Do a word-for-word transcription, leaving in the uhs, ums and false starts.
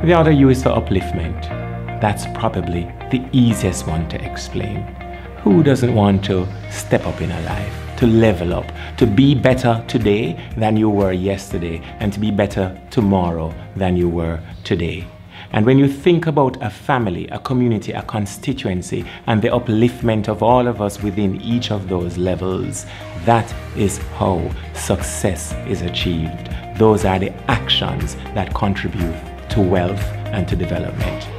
The other U is for upliftment. That's probably the easiest one to explain. Who doesn't want to step up in a life, to level up, to be better today than you were yesterday, and to be better tomorrow than you were today? And when you think about a family, a community, a constituency, and the upliftment of all of us within each of those levels, that is how success is achieved. Those are the actions that contribute to wealth and to development.